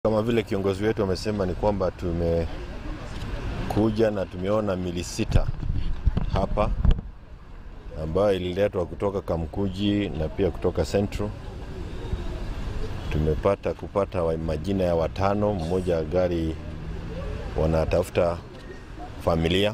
Kama vile kiongozi wetu amesema ni kwamba tumekuja na tumeona mili 6 hapa ambayo ililetwa kutoka Kamkuji na pia kutoka Central. Kupata majina ya 5, mmoja gari wanatafuta familia.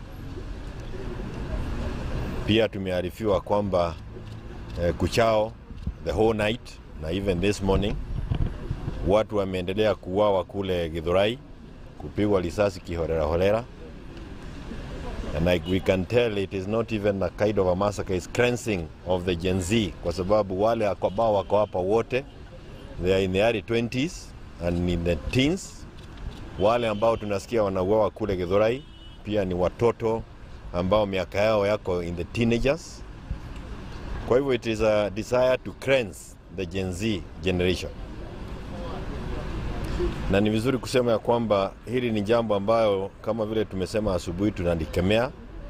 Pia tumearifiwa kwamba kuchao the whole night na even this morning watu wameendelea kuuawa kule Githurai, kupigwa risasi kiholela. And like we can tell, it is not even a kind of a massacre, it's cleansing of the Gen Z, kwa sababu wale ambao wako hapa wote they are in the early 20s and in the teens. Wale ambao tunasikia wanauawa kule Githurai pia ni watoto ambao miaka yao yako in the teenagers. Kwa hivyo it is a desire to cleanse the Gen Z generation. Na ni vizuri kusema ya kwamba hili ni jambo ambayo kama vile tumesema asubuhi tunalikemea.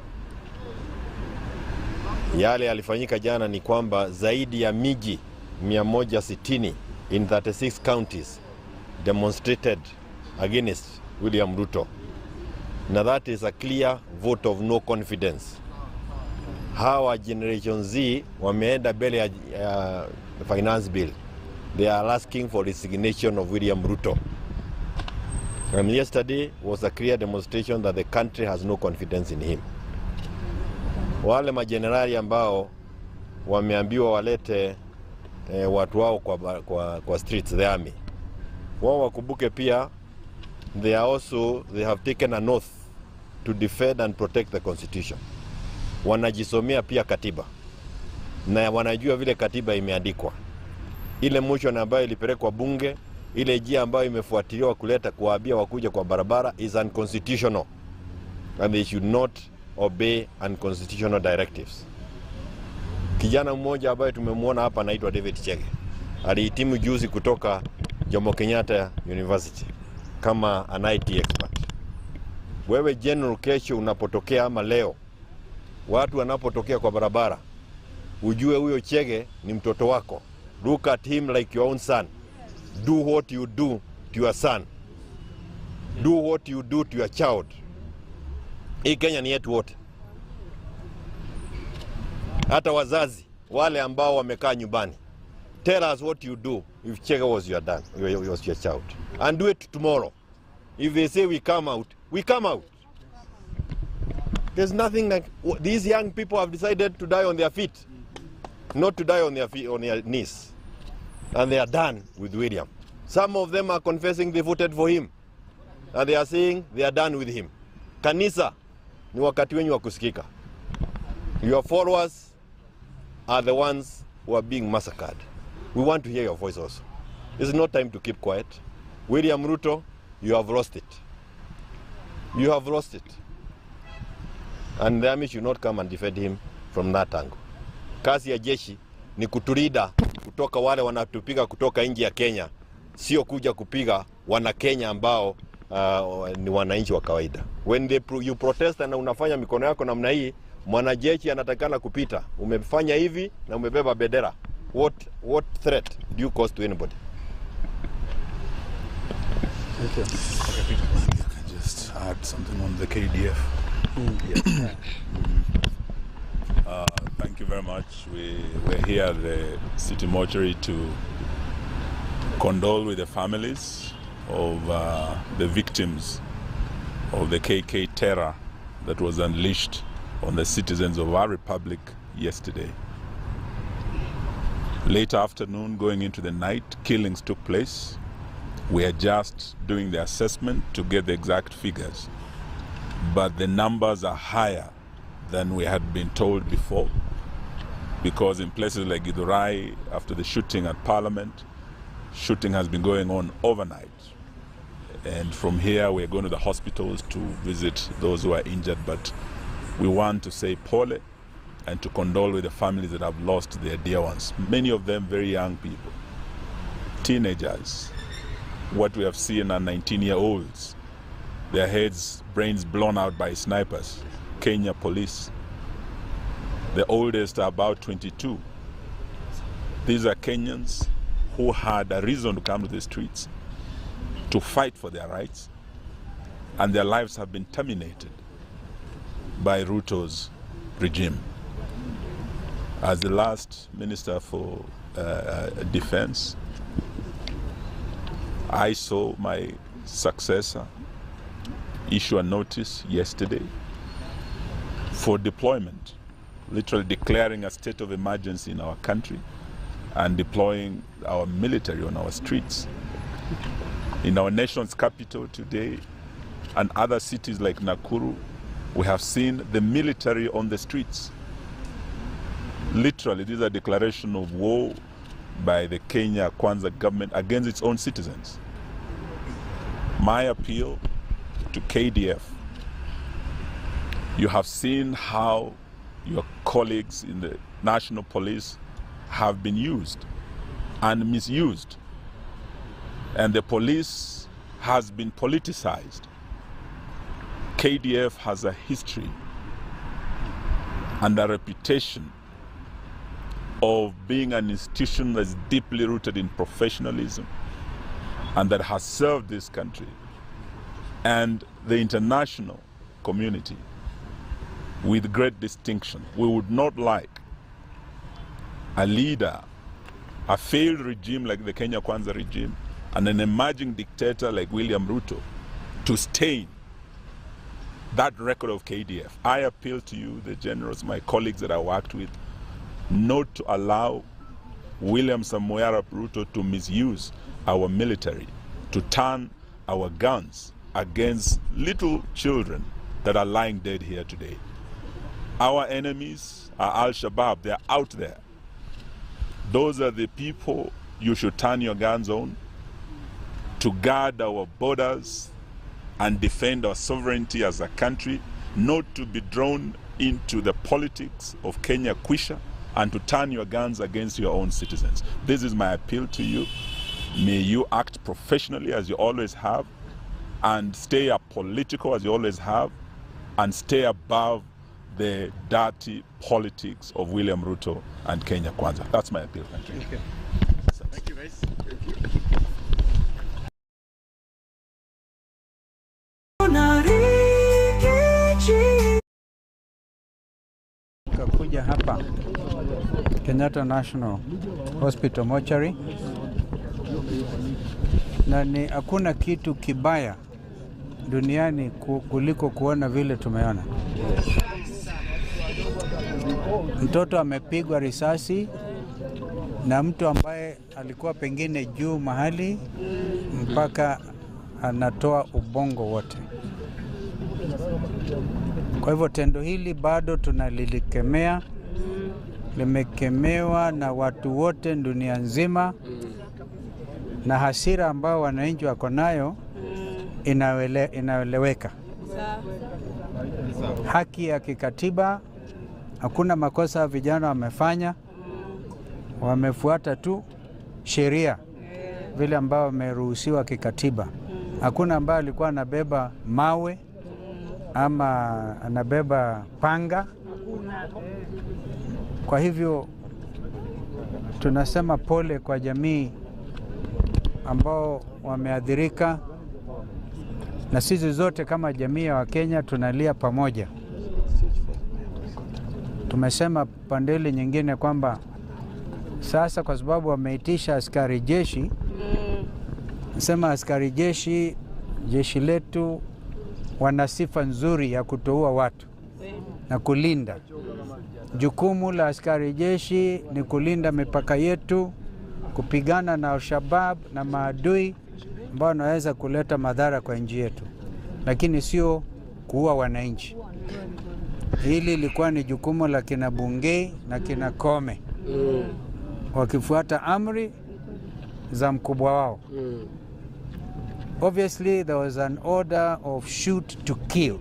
Yale yalifanyika jana ni kwamba zaidi ya miji 160 in 36 counties demonstrated against William Ruto. Now that is a clear vote of no confidence. Hawa Generation Z wameenda mbele ya finance bill. They are asking for resignation of William Ruto. And yesterday was a clear demonstration that the country has no confidence in him. Wale majenerali ambao wameambiwa walete watu wao kwa streets, the army, wao wakumbuke pia they have taken an oath to defend and protect the constitution. Wanajisomea pia katiba na wanajua vile katiba imeandikwa. Ile motion ambayo ilipelekwa bunge, ile njia ambayo imefuatiliwa kuleta kuwaambia wakuja kwa barabara is unconstitutional, and they should not obey unconstitutional directives. Kijana mmoja ambaye tumemwona hapa anaitwa David Chege, alihitimu juzi kutoka Jomo Kenyatta University kama an IT expert. Wewe general, kesho unapotokea ama leo watu wanapotokea kwa barabara, ujue huyo Chege ni mtoto wako. Look at him like your own son. Do what you do to your son. Do what you do to your child. Hii Kenya ni yetu wote. Hata wazazi wale ambao wamekaa nyumbani, tell us what you do if Chege was your child, and do it tomorrow. If they say we come out, we come out. There's nothing like these young people have decided to die on their feet, not to die on their knees. And they are done with William. Some of them are confessing they voted for him, and they are saying they are done with him. Kanisa, ni wakati wenyu wa kusikika. Your followers are the ones who are being massacred. We want to hear your voice also. It's not time to keep quiet. William Ruto, you have lost it. You have lost it. And the army should not come and defend him from that angle. Kazi ya jeshi ni kuturida kutoka wale wanatupiga kutoka nje ya Kenya, sio kuja kupiga wana Kenya ambao ni wananchi wa kawaida. When you protest na unafanya mikono yako namna hii, mwanajeshi anatakana kupita. Umefanya hivi na umebeba bendera. What threat do you cause to anybody? Thank you. Okay, I can just add something on the KDF. Yes. Thank you very much. We're here at the city mortuary to condole with the families of the victims of the KK terror that was unleashed on the citizens of our republic yesterday. Late afternoon, going into the night, killings took place. We are just doing the assessment to get the exact figures, but the numbers are higher than we had been told before, because in places like Githurai, after the shooting at Parliament, shooting has been going on overnight. And from here, we're going to the hospitals to visit those who are injured, but we want to say pole and to condole with the families that have lost their dear ones. Many of them very young people, teenagers. What we have seen are 19-year-olds, their heads, brains blown out by snipers, Kenya police. The oldest are about 22. These are Kenyans who had a reason to come to the streets. to fight for their rights, and their lives have been terminated by Ruto's regime. As the last Minister for Defense, I saw my successor issue a notice yesterday for deployment, literally declaring a state of emergency in our country and deploying our military on our streets. In our nation's capital today and other cities like Nakuru, we have seen the military on the streets. Literally, this is a declaration of war by the Kenya Kwanza government against its own citizens. My appeal to KDF, you have seen how your colleagues in the National Police have been used and misused, and the police has been politicized. KDF has a history and a reputation of being an institution that's deeply rooted in professionalism and that has served this country and the international community with great distinction. We would not like a leader, a failed regime like the Kenya Kwanza regime, and an emerging dictator like William Ruto to stain that record of KDF. I appeal to you, the generals, my colleagues that I worked with, not to allow William Samoei Arap Ruto to misuse our military, to turn our guns against little children that are lying dead here today. Our enemies are Al-Shabaab. They're out there. Those are the people you should turn your guns on to guard our borders and defend our sovereignty as a country, not to be drawn into the politics of Kenya Kwisha and to turn your guns against your own citizens. This is my appeal to you. May you act professionally as you always have, and stay apolitical as you always have, and stay above the dirty politics of William Ruto and Kenya Kwanza. That's my appeal. Thank you. Okay. Thank you, guys. Thank you. Kakuja hapa Kenyatta National Hospital mortuary, na ni hakuna kitu kibaya duniani kuliko kuona vile tumeona. Mtoto amepigwa risasi na mtu ambaye alikuwa pengine juu mahali mpaka anatoa ubongo wote. Kwa hivyo tendo hili bado tunalilikemea, limekemewa na watu wote dunia nzima, na hasira ambao wananchi wako nayo inaeleweka. Haki ya kikatiba, hakuna makosa vijana wamefanya, wamefuata tu sheria vile ambao wameruhusiwa kikatiba. Hakuna ambaye alikuwa anabeba mawe ama anabeba panga. Kwa hivyo tunasema pole kwa jamii ambao wameathirika, na sisi zote kama jamii ya Wakenya tunalia pamoja. Tumesema pandeli nyingine kwamba sasa kwa sababu wameitisha askari jeshi, nasema askari jeshi letu wana sifa nzuri ya kutoua watu na kulinda. Jukumu la askari jeshi ni kulinda mipaka yetu, kupigana na Al-Shabaab na maadui ambao wanaweza kuleta madhara kwa nchi yetu, lakini sio kuua wananchi. Hili lilikuwa ni jukumu la kina Bungei na kina Kome, wakifuata amri za mkubwa wao. Obviously, there was an order of shoot to kill,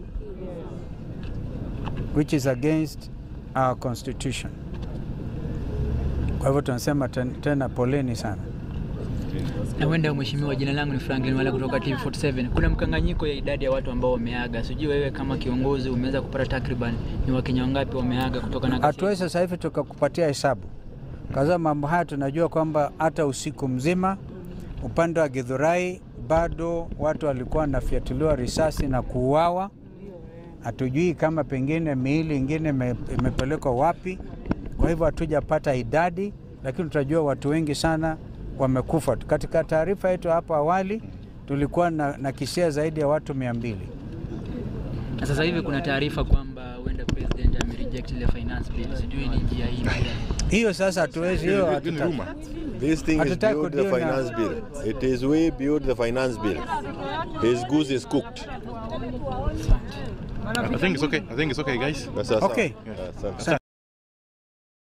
which is against our constitution. Kwa hivyo tunasema tena poleni sana. Na wenda mheshimiwa, jina langu ni Franklin Wala kutoka TV47. Kuna mkanganyiko ya idadi ya watu ambao wameaga. Sijui wewe kama kiongozi umeweza kupata takriban ni Wakenya wangapi wameaga kutoka na hatuwezi sasa hivi tukakupatia hesabu. Kaza mambo haya tunajua kwamba hata usiku mzima upande wa Githurai bado watu walikuwa wanafiatuliwa risasi na kuuawa. Hatujui kama pengine miili ingine imepelekwa wapi. Kwa hivyo hatujapata idadi, lakini tutajua watu wengi sana wamekufa. Katika taarifa yetu hapo awali tulikuwa na kisia zaidi ya watu 200. Na sasa hivi kuna taarifa kwamba huenda president amereject ile finance bill. Sijui ni njia hii. Hiyo sasa hatuwezi, hiyo This thing is beyond the finance bill. It is way beyond the finance bill. His goose is cooked. I think it's okay. I think it's okay, guys. That's awesome. Okay. Yeah.